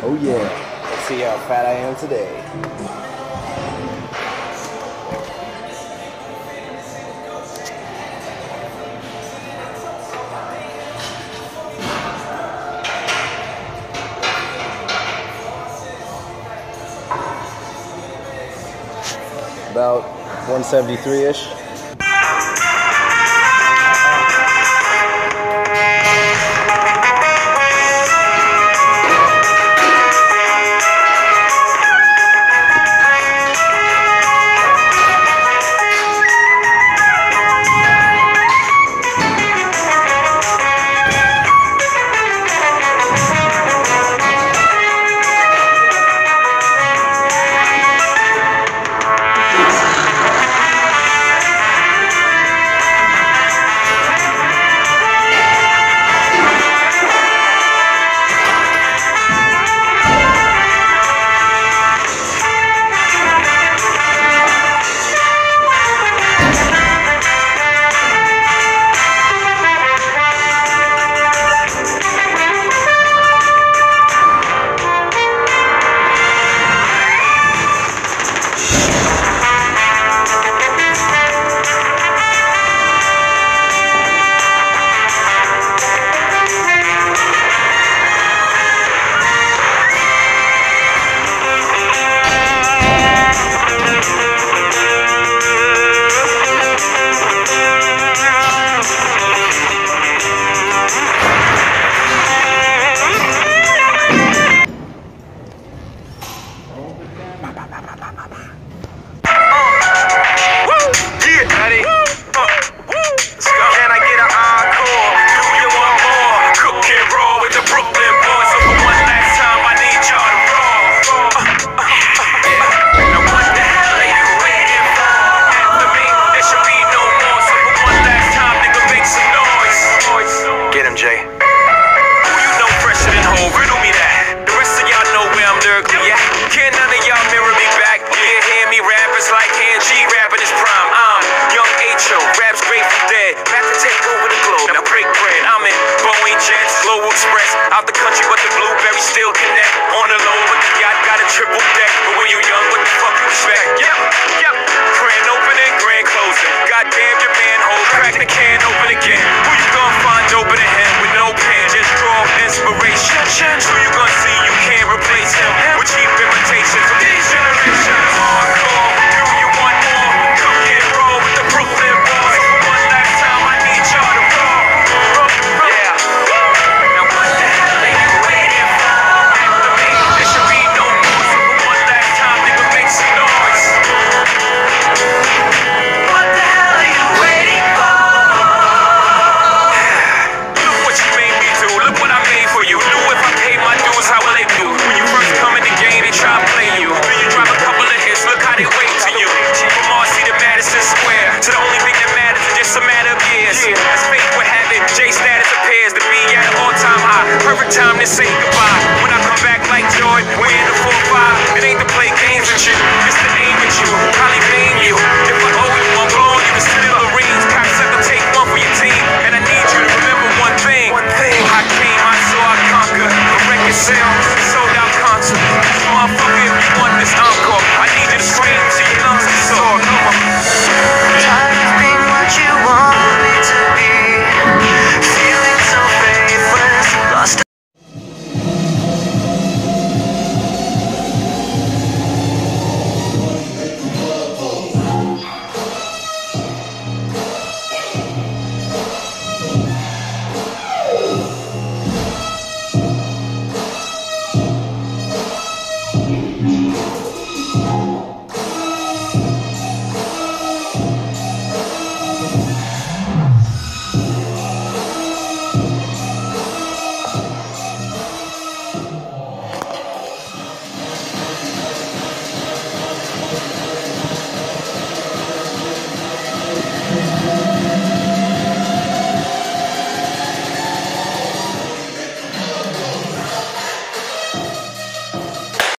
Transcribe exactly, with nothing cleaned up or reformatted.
Oh yeah. Let's see how fat I am today. About one seventy-three-ish. Out the country, but the blueberries still connect. On the low, but the yacht got a triple deck. But when you young, what the fuck you expect? Yep, yep. Grand opening, grand closing. Goddamn your manhole, crack the can open again. Who you gonna find open a hand with no pen? Just draw inspiration. Who you gonna see you can't replace him with cheap imitations of these generations? Hardcore, do you want more? Cook and roll with the Brooklyn boys. For one last time, I need y'all to roll. Yeah. Perfect time to say goodbye. When I come back like Joy, we're in the four five. It ain't to play games with you, it's to aim at you.